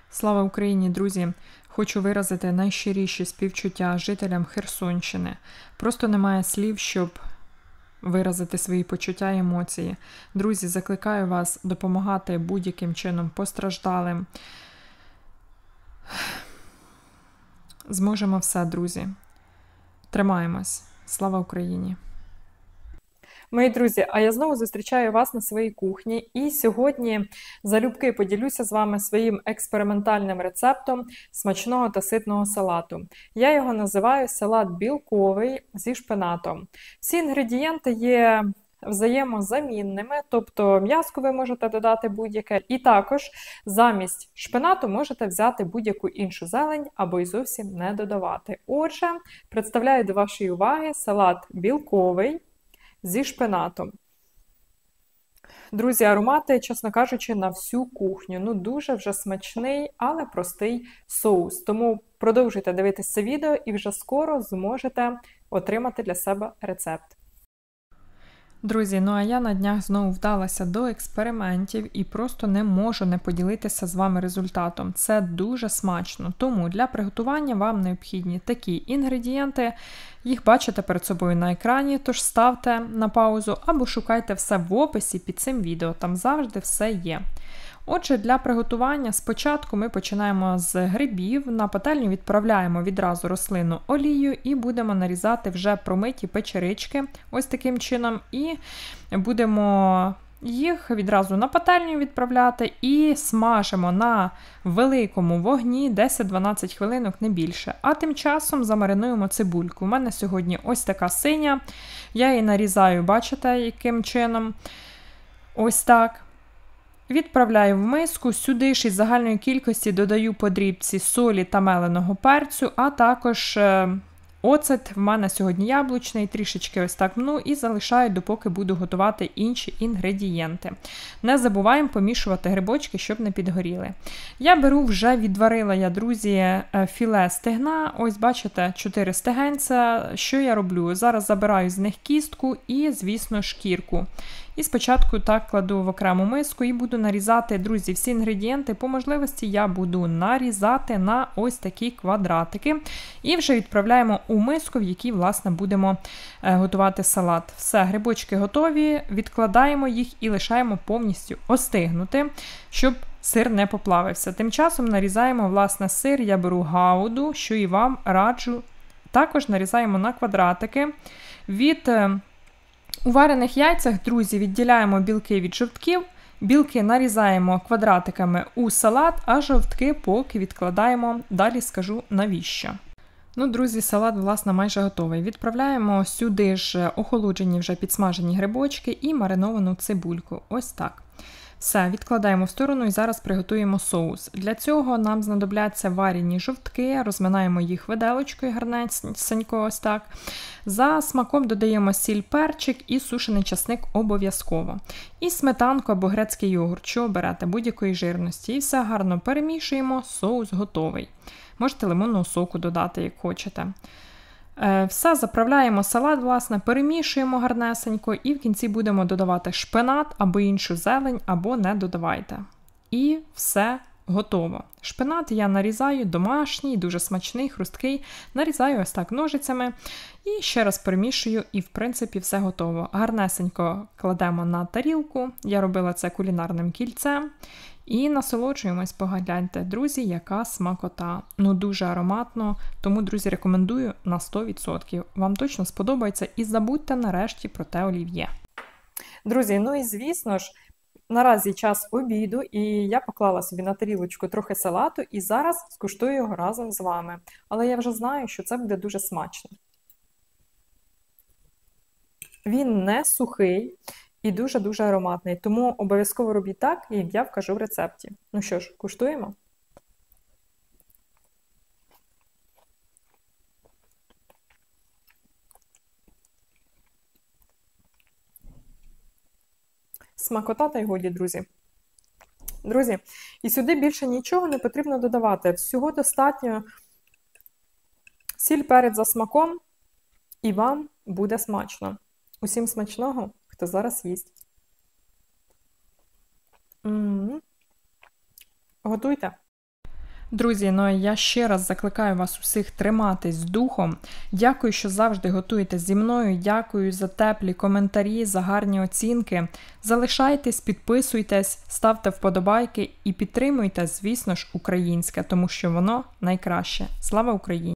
Слава Україні, друзі! Хочу виразити найщиріші співчуття жителям Херсонщини. Просто немає слів, щоб виразити свої почуття і емоції. Друзі, закликаю вас допомагати будь-яким чином постраждалим. Зможемо все, друзі. Тримаємось. Слава Україні! Мої друзі, а я знову зустрічаю вас на своїй кухні, і сьогодні залюбки поділюся з вами своїм експериментальним рецептом смачного та ситного салату. Я його називаю салат білковий зі шпинатом. Всі інгредієнти є взаємозамінними, тобто м'яско ви можете додати будь-яке, і також замість шпинату можете взяти будь-яку іншу зелень або й зовсім не додавати. Отже, представляю до вашої уваги салат білковий зі шпинатом. Друзі, аромати, чесно кажучи, на всю кухню. Ну, дуже вже смачний, але простий соус. Тому продовжуйте дивитися це відео і вже скоро зможете отримати для себе рецепт. Друзі, ну а я на днях знову вдалася до експериментів і просто не можу не поділитися з вами результатом. Це дуже смачно. Тому для приготування вам необхідні такі інгредієнти. Їх бачите перед собою на екрані, тож ставте на паузу або шукайте все в описі під цим відео, там завжди все є. Отже, для приготування спочатку ми починаємо з грибів, на пательню відправляємо відразу рослинну олію і будемо нарізати вже промиті печерички, ось таким чином, і будемо їх відразу на пательню відправляти і смажимо на великому вогні 10-12 хвилинок, не більше. А тим часом замаринуємо цибульку. У мене сьогодні ось така синя, я її нарізаю, бачите, яким чином, ось так. Відправляю в миску, сюди ж із загальної кількості додаю по дрібці солі та меленого перцю, а також оцет, в мене сьогодні яблучний, трішечки ось так мну і залишаю, допоки буду готувати інші інгредієнти. Не забуваємо помішувати грибочки, щоб не підгоріли. Я беру, вже відварила я, друзі, філе стегна, ось бачите, 4 стегенця. Що я роблю? Зараз забираю з них кістку і, звісно, шкірку. І спочатку так кладу в окрему миску і буду нарізати, друзі, всі інгредієнти. По можливості я буду нарізати на ось такі квадратики. І вже відправляємо у миску, в якій, власне, будемо готувати салат. Все, грибочки готові, відкладаємо їх і лишаємо повністю остигнути, щоб сир не поплавився. Тим часом нарізаємо, власне, сир. Я беру гауду, що і вам раджу. Також нарізаємо на квадратики. У варених яйцях, друзі, відділяємо білки від жовтків, білки нарізаємо квадратиками у салат, а жовтки поки відкладаємо, далі скажу навіщо. Ну, друзі, салат, власне, майже готовий. Відправляємо сюди ж охолоджені вже підсмажені грибочки і мариновану цибульку. Ось так. Все, відкладаємо в сторону і зараз приготуємо соус. Для цього нам знадобляться варені жовтки, розминаємо їх виделочкою гарнесенько ось так. За смаком додаємо сіль, перчик і сушений часник обов'язково. І сметанку або грецький йогурт, що оберете, будь-якої жирності. І все гарно перемішуємо, соус готовий. Можете лимонного соку додати, як хочете. Все, заправляємо салат, власне, перемішуємо гарнесенько і в кінці будемо додавати шпинат або іншу зелень, або не додавайте. І все готово. Шпинат я нарізаю домашній, дуже смачний, хрусткий. Нарізаю ось так ножицями і ще раз перемішую і, в принципі, все готово. Гарнесенько кладемо на тарілку. Я робила це кулінарним кільцем. І насолоджуємось, погляньте, друзі, яка смакота. Ну, дуже ароматно, тому, друзі, рекомендую на 100%. Вам точно сподобається і забудьте нарешті про те олів'є. Друзі, ну і звісно ж, наразі час обіду, і я поклала собі на тарілочку трохи салату і зараз скуштую його разом з вами. Але я вже знаю, що це буде дуже смачно. Він не сухий і дуже-дуже ароматний, тому обов'язково робіть так, як я вкажу в рецепті. Ну що ж, куштуємо? Смакота та й годі, друзі. Друзі, і сюди більше нічого не потрібно додавати. Всього достатньо сіль, перець за смаком, і вам буде смачно. Усім смачного, хто зараз їсть. Готуйте. Друзі, ну а я ще раз закликаю вас усіх триматись духом. Дякую, що завжди готуєте зі мною. Дякую за теплі коментарі, за гарні оцінки. Залишайтесь, підписуйтесь, ставте вподобайки і підтримуйте, звісно ж, українське, тому що воно найкраще. Слава Україні!